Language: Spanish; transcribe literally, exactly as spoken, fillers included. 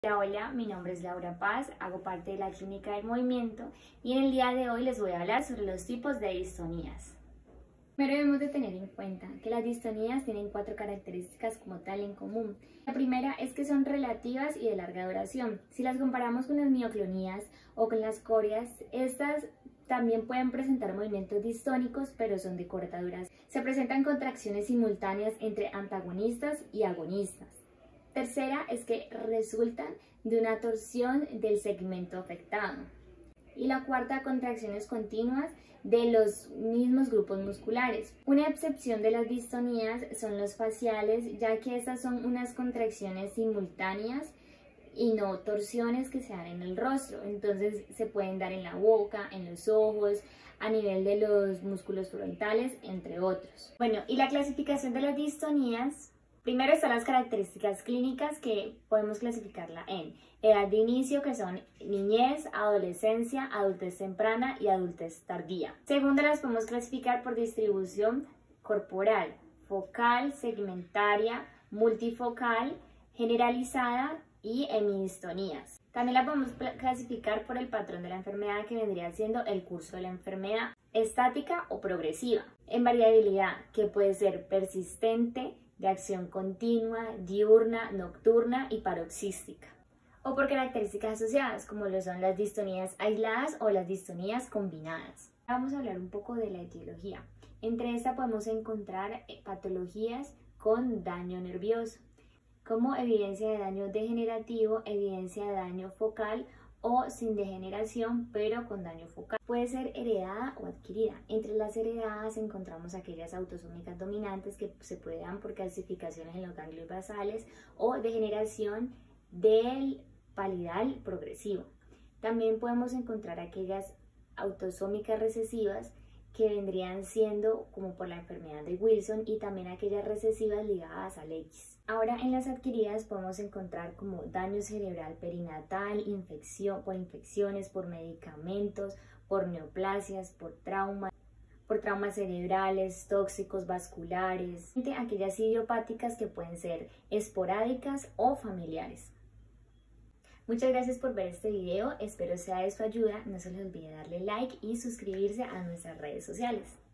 Hola, hola, mi nombre es Laura Paz, hago parte de la Clínica del Movimiento y en el día de hoy les voy a hablar sobre los tipos de distonías. Primero debemos de tener en cuenta que las distonías tienen cuatro características como tal en común. La primera es que son relativas y de larga duración. Si las comparamos con las mioclonías o con las corias, estas también pueden presentar movimientos distónicos, pero son de corta duración. Se presentan contracciones simultáneas entre antagonistas y agonistas. Tercera es que resultan de una torsión del segmento afectado. Y la cuarta, contracciones continuas de los mismos grupos musculares. Una excepción de las distonías son los faciales, ya que estas son unas contracciones simultáneas y no torsiones que se dan en el rostro. Entonces se pueden dar en la boca, en los ojos, a nivel de los músculos frontales, entre otros. Bueno, y la clasificación de las distonías. Primero están las características clínicas, que podemos clasificarla en edad de inicio, que son niñez, adolescencia, adultez temprana y adultez tardía. Segundo, las podemos clasificar por distribución corporal, focal, segmentaria, multifocal, generalizada y hemidistonías. También la podemos clasificar por el patrón de la enfermedad, que vendría siendo el curso de la enfermedad, estática o progresiva, en variabilidad, que puede ser persistente, de acción continua, diurna, nocturna y paroxística, o por características asociadas, como lo son las distonías aisladas o las distonías combinadas. Vamos a hablar un poco de la etiología. Entre esta podemos encontrar patologías con daño nervioso, como evidencia de daño degenerativo, evidencia de daño focal o sin degeneración pero con daño focal. Puede ser heredada o adquirida. Entre las heredadas encontramos aquellas autosómicas dominantes que se pueden dar por calcificaciones en los ganglios basales o degeneración del palidal progresivo. También podemos encontrar aquellas autosómicas recesivas, que vendrían siendo como por la enfermedad de Wilson, y también aquellas recesivas ligadas al X. Ahora, en las adquiridas podemos encontrar como daño cerebral perinatal, infección, por infecciones, por medicamentos, por neoplasias, por traumas, por traumas cerebrales, tóxicos, vasculares, aquellas idiopáticas que pueden ser esporádicas o familiares. Muchas gracias por ver este video, espero sea de su ayuda. No se les olvide darle like y suscribirse a nuestras redes sociales.